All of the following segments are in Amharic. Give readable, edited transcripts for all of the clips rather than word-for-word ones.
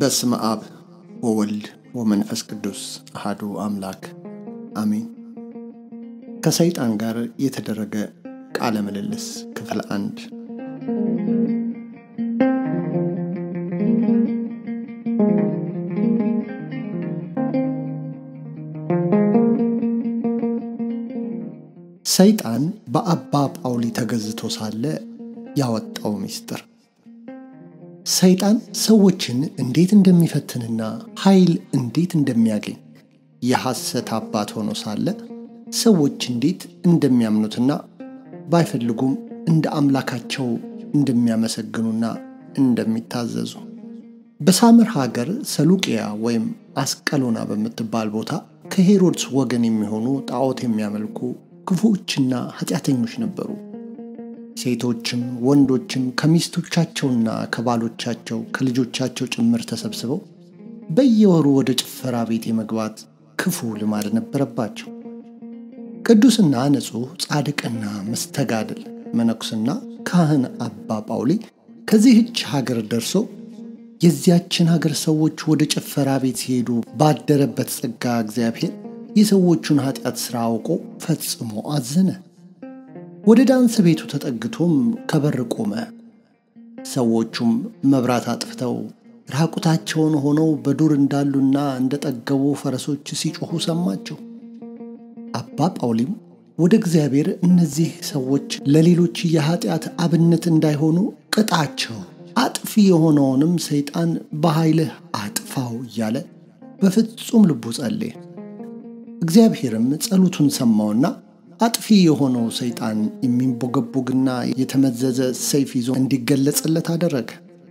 በስመ አብ ወወልድ ወመንፈስ ቅዱስ አሐዱ አምላክ አሜን። ከሰይጣን ጋር የተደረገ ቃለ ምልልስ ክፍል 1። ሰይጣን በአባ ጳውሊ ተገዝቶ ሳለ ያወጣው ሚስጥር። ሰይጣን ሰዎችን እንዴት እንደሚፈትንና ኃይል እንዴት እንደሚያገኝ የሐሰት አባት ሆኖ ሳለ ሰዎች እንዴት እንደሚያምኑትና ባይፈልጉም እንደ አምላካቸው እንደሚያመሰግኑና እንደሚታዘዙ በሳምር ሀገር ሰሉቂያ ወይም አስቀሎና በምትባል ቦታ ከሄሮድስ ወገን የሚሆኑ ጣዖት የሚያመልኩ ክፉዎችና ኀጢአተኞች ነበሩ። ሴቶችም ወንዶችም ከሚስቶቻቸውና ከባሎቻቸው ከልጆቻቸው ጭምር ተሰብስበው በየወሩ ወደ ጭፈራ ቤት የመግባት ክፉ ልማድ ነበረባቸው። ቅዱስና ንጹሕ ጻድቅና መስተጋድል መነኰስና ካህን አባ ጳውሊ ከዚህች ሀገር ደርሶ የዚያችን ሀገር ሰዎች ወደ ጭፈራ ቤት ሲሄዱ ባደረበት ጸጋ እግዚአብሔር የሰዎቹን ኀጢአት ሥራ አውቆ ፈጽሞ አዘነ። ወደ ዳንስ ቤቱ ተጠግቶም ከበር ቆመ። ሰዎቹም መብራት አጥፍተው ራቁታቸውን ሆነው በዱር እንዳሉና እንደጠገቡ ፈረሶች ሲጮኹ ሰማቸው። አባ ጳውሊም ወደ እግዚአብሔር እነዚህ ሰዎች ለሌሎች የኀጢአት አብነት እንዳይሆኑ ቅጣቸው፣ አጥፊ የሆነውንም ሰይጣን በኃይልህ አጥፋው እያለ በፍጹም ልቡ ጸለየ። እግዚአብሔርም ጸሎቱን ሰማውና አጥፊ የሆነው ሰይጣን የሚንቦገቦግና የተመዘዘ ሰይፍ ይዞ እንዲገለጽለት አደረገ።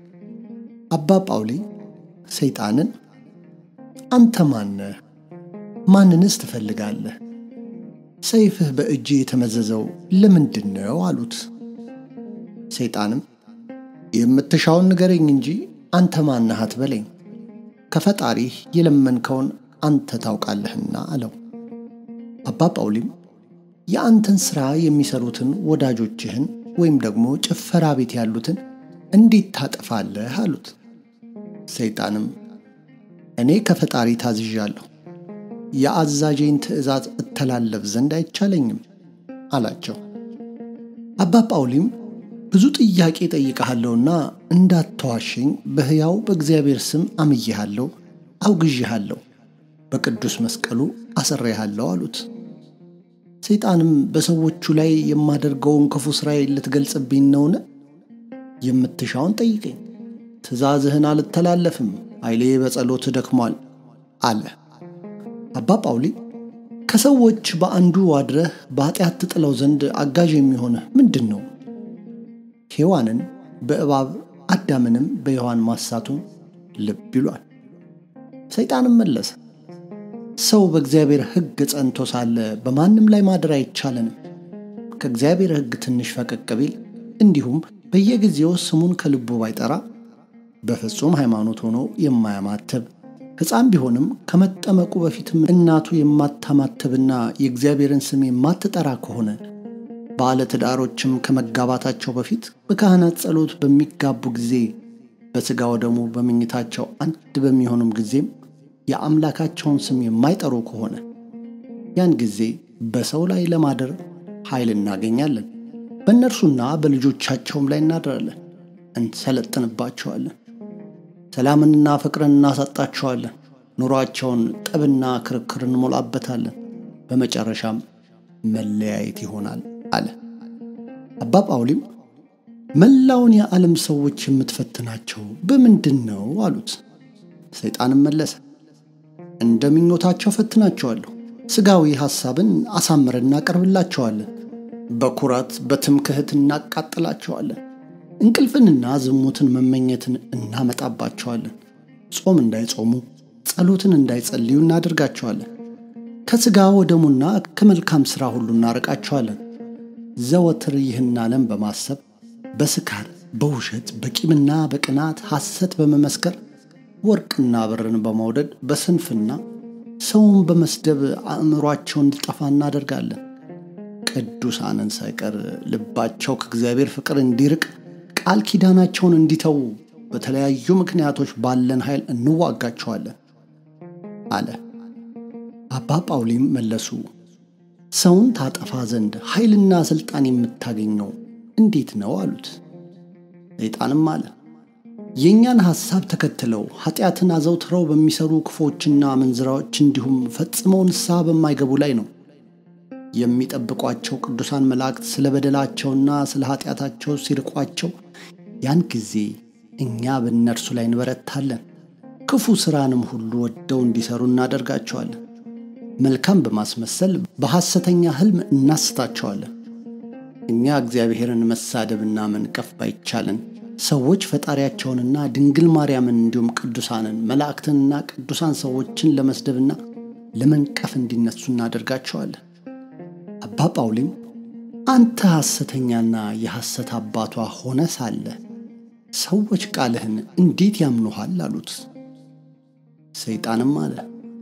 አባ ጳውሊ ሰይጣንን አንተ ማነህ? ማንንስ ትፈልጋለህ? ሰይፍህ በእጅ የተመዘዘው ለምንድን ነው አሉት። ሰይጣንም የምትሻውን ንገረኝ እንጂ አንተ ማነህ አትበለኝ፣ ከፈጣሪህ የለመንከውን አንተ ታውቃለህና አለው። አባ ጳውሊም የአንተን ሥራ የሚሰሩትን ወዳጆችህን ወይም ደግሞ ጭፈራ ቤት ያሉትን እንዴት ታጠፋለህ አሉት። ሰይጣንም እኔ ከፈጣሪ ታዝዣለሁ፣ የአዛዤን ትእዛዝ እተላለፍ ዘንድ አይቻለኝም አላቸው። አባ ጳውሊም ብዙ ጥያቄ ጠይቀሃለሁና እንዳትዋሸኝ በሕያው በእግዚአብሔር ስም አምዬሃለሁ፣ አውግዤሃለሁ፣ በቅዱስ መስቀሉ አስሬሃለሁ አሉት። ሰይጣንም በሰዎቹ ላይ የማደርገውን ክፉ ሥራዬን ልትገልጽብኝ ነውን? የምትሻውን ጠይቀኝ፣ ትእዛዝህን አልተላለፍም፣ ኃይሌ በጸሎት ደክሟል አለ። አባ ጳውሊ ከሰዎች በአንዱ አድረህ በኀጢአት ትጥለው ዘንድ አጋዥ የሚሆንህ ምንድን ነው? ሔዋንን በእባብ አዳምንም በሔዋን ማሳቱን ልብ ይሏል። ሰይጣንም መለሰ፣ ሰው በእግዚአብሔር ሕግ ጸንቶ ሳለ በማንም ላይ ማደር አይቻለንም። ከእግዚአብሔር ሕግ ትንሽ ፈቀቅ ቢል እንዲሁም በየጊዜው ስሙን ከልቡ ባይጠራ በፍጹም ሃይማኖት ሆኖ የማያማትብ ሕፃን ቢሆንም ከመጠመቁ በፊትም እናቱ የማታማትብና የእግዚአብሔርን ስም የማትጠራ ከሆነ ባለ ትዳሮችም ከመጋባታቸው በፊት በካህናት ጸሎት በሚጋቡ ጊዜ በሥጋ ወደሙ በመኝታቸው አንድ በሚሆኑም ጊዜም የአምላካቸውን ስም የማይጠሩ ከሆነ ያን ጊዜ በሰው ላይ ለማደር ኃይል እናገኛለን። በእነርሱና በልጆቻቸውም ላይ እናድራለን፣ እንሰለጥንባቸዋለን፣ ሰላምንና ፍቅርን እናሳጣቸዋለን፣ ኑሯቸውን ጠብና ክርክር እንሞላበታለን፣ በመጨረሻም መለያየት ይሆናል አለ። አባ ጳውሊም መላውን የዓለም ሰዎች የምትፈትናቸው በምንድን ነው አሉት። ሰይጣንም መለሰ፣ እንደ ምኞታቸው ፈትናቸዋለሁ፣ ሥጋዊ ሐሳብን አሳምረን እናቀርብላቸዋለን፣ በኩራት በትምክህት እናቃጥላቸዋለን፣ እንቅልፍንና ዝሙትን መመኘትን እናመጣባቸዋለን፣ ጾም እንዳይጾሙ ጸሎትን እንዳይጸልዩ እናደርጋቸዋለን፣ ከሥጋ ወደሙና ከመልካም ሥራ ሁሉ እናርቃቸዋለን። ዘወትር ይህን ዓለም በማሰብ በስካር በውሸት በቂምና በቅናት ሐሰት በመመስከር ወርቅና ብርን በመውደድ በስንፍና ሰውን በመስደብ አእምሯቸው እንዲጠፋ እናደርጋለን። ቅዱሳንን ሳይቀር ልባቸው ከእግዚአብሔር ፍቅር እንዲርቅ ቃል ኪዳናቸውን እንዲተዉ በተለያዩ ምክንያቶች ባለን ኃይል እንዋጋቸዋለን አለ። አባ ጳውሊም መለሱ፣ ሰውን ታጠፋ ዘንድ ኃይልና ሥልጣን የምታገኘው እንዴት ነው አሉት። ሰይጣንም አለ፣ የእኛን ሐሳብ ተከትለው ኀጢአትን አዘውትረው በሚሠሩ ክፎችና መንዝራዎች እንዲሁም ፈጽመው ንስሐ በማይገቡ ላይ ነው። የሚጠብቋቸው ቅዱሳን መላእክት ስለ በደላቸውና ስለ ኀጢአታቸው ሲርቋቸው ያን ጊዜ እኛ በእነርሱ ላይ እንበረታለን። ክፉ ሥራንም ሁሉ ወደው እንዲሠሩ እናደርጋቸዋለን። መልካም በማስመሰል በሐሰተኛ ሕልም እናስታቸዋለን። እኛ እግዚአብሔርን መሳደብና መንቀፍ ባይቻለን ሰዎች ፈጣሪያቸውንና ድንግል ማርያምን እንዲሁም ቅዱሳንን መላእክትንና ቅዱሳን ሰዎችን ለመስደብና ለመንቀፍ እንዲነሱ እናደርጋቸዋለን። አባ ጳውሊም አንተ ሐሰተኛና የሐሰት አባቷ ሆነ ሳለ ሰዎች ቃልህን እንዴት ያምኑሃል አሉት። ሰይጣንም አለ፣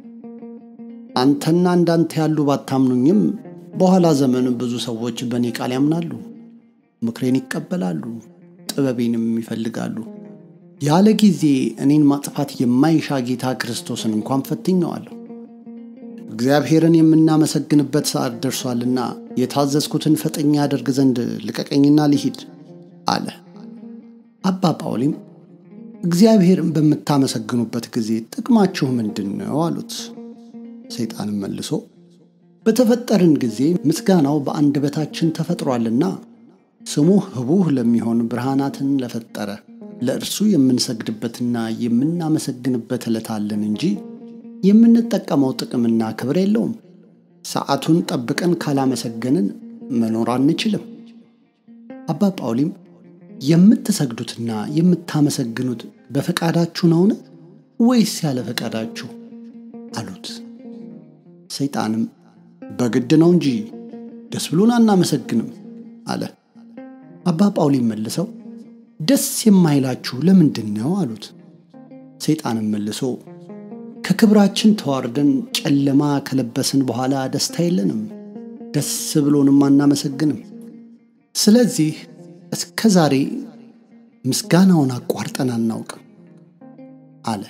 አንተና እንዳንተ ያሉ ባታምኑኝም በኋላ ዘመን ብዙ ሰዎች በእኔ ቃል ያምናሉ፣ ምክሬን ይቀበላሉ፣ ጥበቤንም ይፈልጋሉ። ያለ ጊዜ እኔን ማጥፋት የማይሻ ጌታ ክርስቶስን እንኳን ፈትኜዋለሁ። እግዚአብሔርን የምናመሰግንበት ሰዓት ደርሷልና የታዘዝኩትን ፈጥኜ አደርግ ዘንድ ልቀቀኝና ልሂድ አለ። አባ ጳውሊም እግዚአብሔርን በምታመሰግኑበት ጊዜ ጥቅማችሁ ምንድን ነው አሉት። ሰይጣንም መልሶ በተፈጠርን ጊዜ ምስጋናው በአንደበታችን ተፈጥሯልና ስሙ ህቡዕ ለሚሆን ብርሃናትን ለፈጠረ ለእርሱ የምንሰግድበትና የምናመሰግንበት ዕለት አለን እንጂ የምንጠቀመው ጥቅምና ክብር የለውም። ሰዓቱን ጠብቀን ካላመሰገንን መኖር አንችልም። አባ ጳውሊም የምትሰግዱትና የምታመሰግኑት በፈቃዳችሁ ነውን ወይስ ያለ ፈቃዳችሁ አሉት። ሰይጣንም በግድ ነው እንጂ ደስ ብሎን አናመሰግንም አለ። አባ ጳውሊም መልሰው ደስ የማይላችሁ ለምንድን ነው አሉት። ሰይጣንም መልሶ ከክብራችን ተዋርደን ጨለማ ከለበስን በኋላ ደስታ የለንም፣ ደስ ብሎንም አናመሰግንም። ስለዚህ እስከ ዛሬ ምስጋናውን አቋርጠን አናውቅም አለ።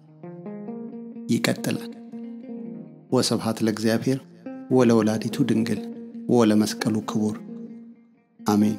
ይቀጥላል። ወስብሐት ለእግዚአብሔር ወለወላዲቱ ድንግል ወለመስቀሉ ክቡር አሜን።